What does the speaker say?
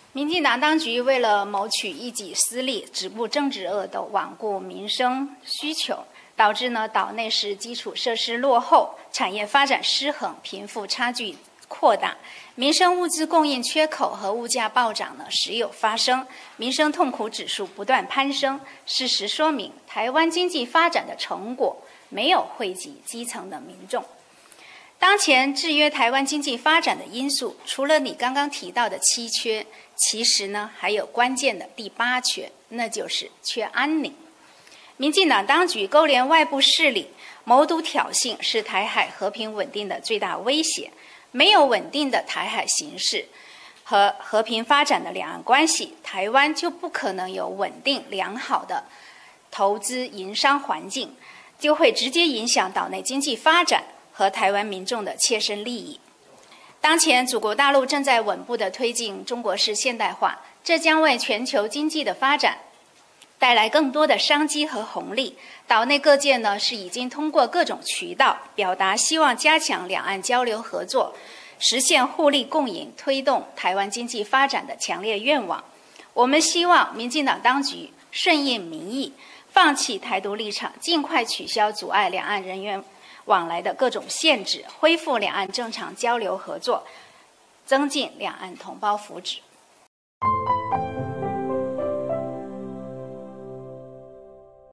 民进党当局为了谋取一己私利，只顾政治恶斗，罔顾民生需求，导致岛内是基础设施落后，产业发展失衡，贫富差距扩大，民生物资供应缺口和物价暴涨时有发生，民生痛苦指数不断攀升。事实说明，台湾经济发展的成果没有惠及基层的民众。当前制约台湾经济发展的因素，除了你刚刚提到的7缺，其实还有关键的第8缺，那就是缺安宁。民进党当局勾连外部势力，谋独挑衅，是台海和平稳定的最大威胁。没有稳定的台海形势和和平发展的两岸关系，台湾就不可能有稳定良好的投资营商环境，就会直接影响岛内经济发展和台湾民众的切身利益。当前祖国大陆正在稳步地推进中国式现代化，这将为全球经济的发展带来更多的商机和红利。岛内各界是已经通过各种渠道表达希望加强两岸交流合作，实现互利共赢，推动台湾经济发展的强烈愿望。我们希望民进党当局顺应民意，放弃台独立场，尽快取消阻碍两岸人员往来的各种限制，恢复两岸正常交流合作，增进两岸同胞福祉。